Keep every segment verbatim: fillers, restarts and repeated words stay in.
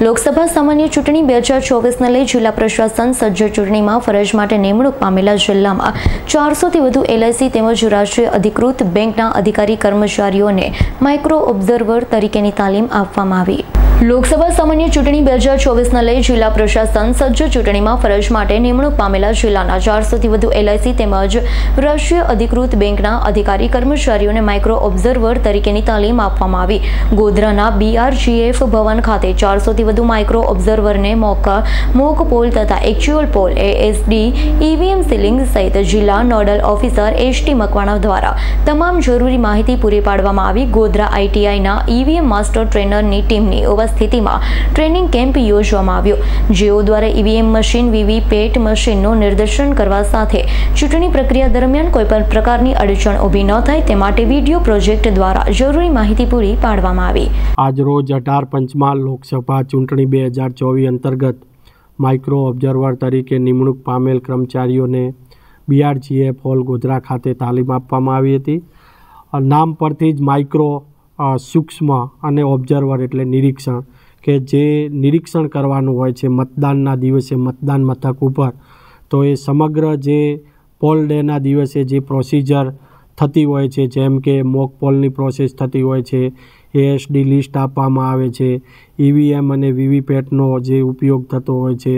લોકસભા સામાન્ય ચૂંટણી બે હજાર ચોવીસને લઈ જિલ્લા પ્રશાસન સજ્જ. ચૂંટણીમાં ફરજ માટે નિમણૂક પામેલા જિલ્લામાં ચારસોથી વધુ એલઆઈસી તેમજ રાષ્ટ્રીય અધિકૃત બેંકના અધિકારી કર્મચારીઓને માઇક્રો ઓબ્ઝર્વર તરીકેની તાલીમ આપવામાં આવી. લોકસભા સામાન્ય ચૂંટણી બે હજાર ચોવીસને લઈ જિલ્લા પ્રશાસન સજ્જ. ચૂંટણીમાં ફરજ માટે નિમણૂક પામેલા જિલ્લાના ચારસોથી વધુ એલઆઈસી તેમજ રાષ્ટ્રીય અધિકૃત બેંકના અધિકારી કર્મચારીઓને માઇક્રો ઓબ્ઝર્વર તરીકેની તાલીમ આપવામાં આવી. ગોધરાના બીઆરજીએફ ભવન ખાતે ચારસોથી વધુ માઇક્રો ઓબ્ઝર્વરને મોક મોક પોલ તથા actual poll ASD EVM sealing સહિત જિલ્લા નોડલ ઓફિસર એસટી મકવાણા દ્વારા તમામ જરૂરી માહિતી પૂરી પાડવામાં આવી. ગોધરા આઈટીઆઈના ઈવીએમ માસ્ટર ટ્રેનરની ટીમની ઉપસ્થિતિમાં ટ્રેનિંગ કેમ્પ યોજવામાં આવ્યો, જેઓ દ્વારા ઈવીએમ મશીન વીવીપેટ મશીનનું નિદર્શન કરવા સાથે ચૂંટણી પ્રક્રિયા દરમિયાન કોઈપણ પ્રકારની અડચણ ઊભી ન થાય તે માટે વિડીયો પ્રોજેક્ટ દ્વારા જરૂરી માહિતી પૂરી પાડવામાં આવી. આજ રોજ અઢાર પંચમહાલ લોકસભા ચૂંટણી બે હજાર ચોવીસ અંતર્ગત માઇક્રો ઓબ્ઝર્વર તરીકે નિમણૂક પામેલ કર્મચારીઓને બીઆરજીએફ હોલ ગોધરા ખાતે તાલીમ આપવામાં આવી હતી. નામ પરથી જ માઇક્રો સૂક્ષ્મ અને ઓબ્ઝર્વર એટલે નિરીક્ષણ, કે જે નિરીક્ષણ કરવાનું હોય છે મતદાનના દિવસે મતદાન મથક ઉપર, તો એ સમગ્ર જે પોલ ડેના દિવસે જે પ્રોસિજર થતી હોય છે, જેમ કે મોક પોલની પ્રોસેસ થતી હોય છે, એએસડી લિસ્ટ આપવામાં આવે છે, ઈવીએમ અને વીવીપેટનો જે ઉપયોગ થતો હોય છે,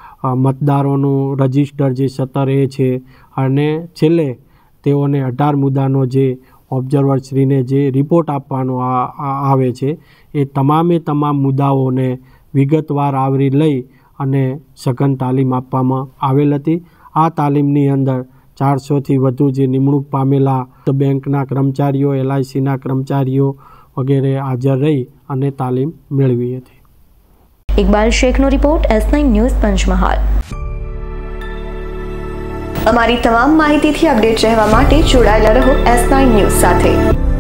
મતદારોનું રજિસ્ટર જે સત્તર એ છે, અને છેલ્લે તેઓને અઢાર મુદ્દાનો જે ઓબ્ઝર્વરશ્રીને જે રિપોર્ટ આપવાનો આવે છે, એ તમામે તમામ મુદ્દાઓને વિગતવાર આવરી લઈ અને સઘન તાલીમ આપવામાં આવેલ હતી. આ તાલીમની અંદર ચારસોથી વધુ જે નિમણૂક પામેલા બેંકના કર્મચારીઓ, એલઆઈસીના કર્મચારીઓ વગેરે હાજર રહી અને તાલીમ મેળવી હતી. ઇકબાલ શેખનો report, S nine news, Panchmahal. અમારી તમામ માહિતીથી અપડેટ રહેવા માટે જોડાયેલા રહો એસ નાઇન ન્યૂઝ સાથે.